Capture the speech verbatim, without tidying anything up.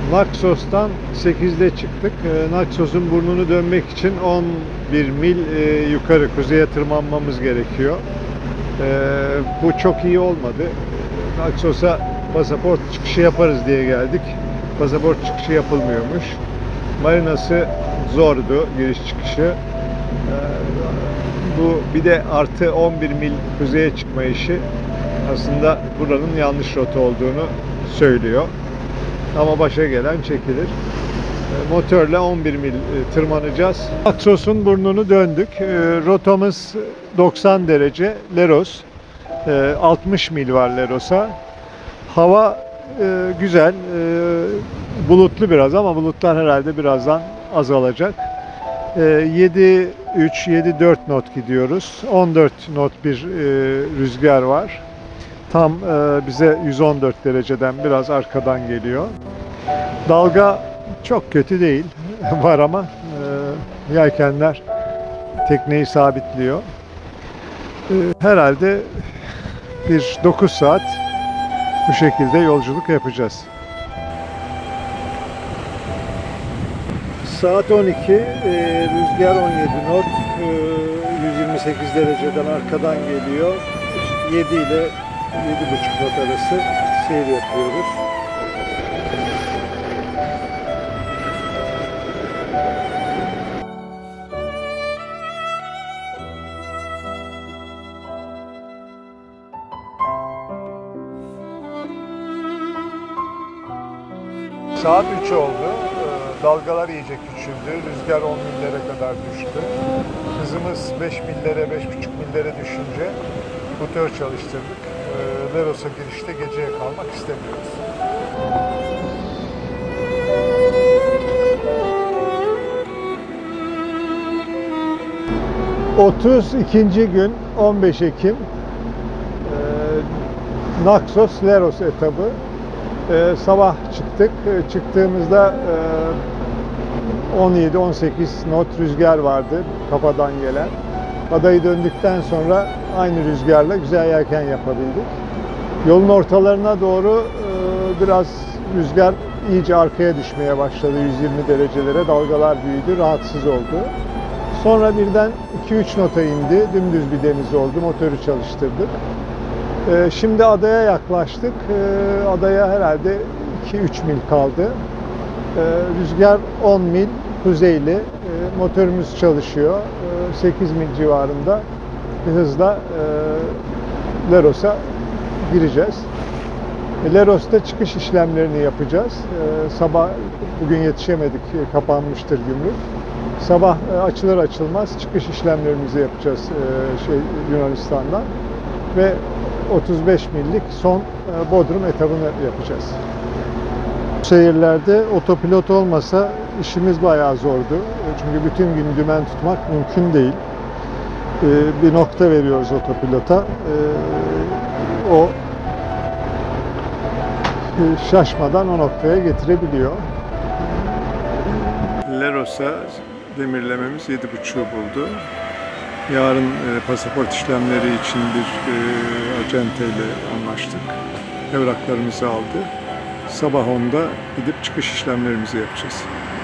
Naxos'tan sekizde çıktık. Naxos'un burnunu dönmek için on bir mil yukarı kuzeye tırmanmamız gerekiyor. Bu çok iyi olmadı. Naxos'a pasaport çıkışı yaparız diye geldik. Pasaport çıkışı yapılmıyormuş. Marinası zordu, giriş çıkışı. Bu bir de artı on bir mil kuzeye çıkma işi aslında buranın yanlış rota olduğunu söylüyor. Ama başa gelen çekilir. Motorla on bir mil tırmanacağız. Naxos'un burnunu döndük. Rotamız doksan derece. Leros. altmış mil var Leros'a. Hava güzel. Bulutlu biraz ama bulutlar herhalde birazdan azalacak. yedi üç yedi dört knot gidiyoruz. on dört knot bir rüzgar var. Tam bize yüz on dört dereceden biraz arkadan geliyor. Dalga çok kötü değil. Var ama yelkenler tekneyi sabitliyor. Herhalde bir dokuz saat bu şekilde yolculuk yapacağız. Saat on iki, rüzgar on yedi knot, yüz yirmi sekiz dereceden arkadan geliyor. yedi ile yedi buçuk knot arası seyir yapıyoruz. Saat üç oldu. Dalgalar iyice küçüldü. Rüzgar on millere kadar düştü. Hızımız beş millere, beş buçuk millere düşünce motor çalıştırdık. Leros'a girişte geceye kalmak istemiyoruz. otuz ikinci gün on beş Ekim Naxos Leros etabı. Ee, sabah çıktık. Ee, çıktığımızda e, on yedi on sekiz knot rüzgar vardı kafadan gelen. Adayı döndükten sonra aynı rüzgarla güzel yelken yapabildik. Yolun ortalarına doğru e, biraz rüzgar iyice arkaya düşmeye başladı. yüz yirmi derecelere dalgalar büyüdü. Rahatsız oldu. Sonra birden iki üç knota indi. Dümdüz bir deniz oldu. Motoru çalıştırdık. Şimdi adaya yaklaştık. Adaya herhalde iki üç mil kaldı. Rüzgar on mil kuzeyli. Motorumuz çalışıyor. sekiz mil civarında bir hızla Leros'a gireceğiz. Leros'ta çıkış işlemlerini yapacağız. Sabah bugün yetişemedik. Kapanmıştır gümrük. Sabah açılır açılmaz çıkış işlemlerimizi yapacağız şey Yunanistan'dan ve otuz beş millik son Bodrum etabını yapacağız. Şehirlerde otopilot olmasa işimiz bayağı zordu. Çünkü bütün gün dümen tutmak mümkün değil. Bir nokta veriyoruz otopilota. O şaşmadan o noktaya getirebiliyor. Leros'a demirlememiz yedi buçuğu buldu. Yarın e, pasaport işlemleri için bir e, acenteyle anlaştık. Evraklarımızı aldı. Sabah onda gidip çıkış işlemlerimizi yapacağız.